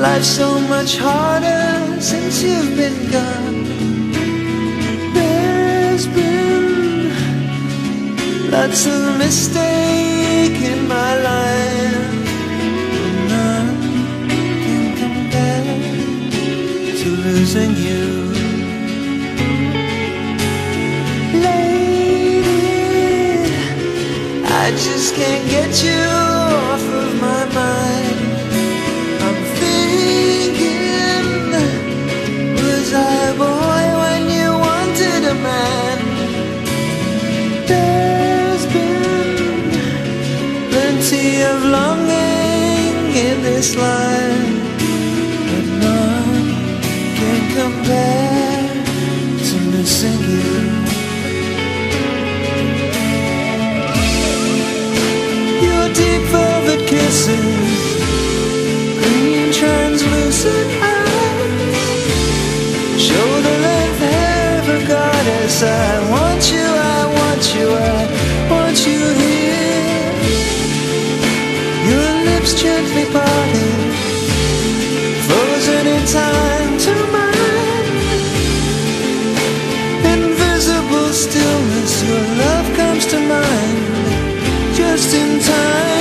Life's so much harder since you've been gone. There's been lots of mistake in my life, but none can compare to losing you. Lady, I just can't get you off of my mind. I'm thinking, was I a boy when you wanted a man? There's been plenty of longing in this life, but none can compare to missing you. Your deep velvet kisses, green translucent eyes, shoulder-length hair of a goddess. I want you, I want you, I want you here. Your lips gently parted, frozen in time to mine. Invisible stillness, your love comes to mind just in time.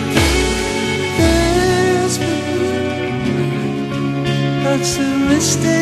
Lots of mistakes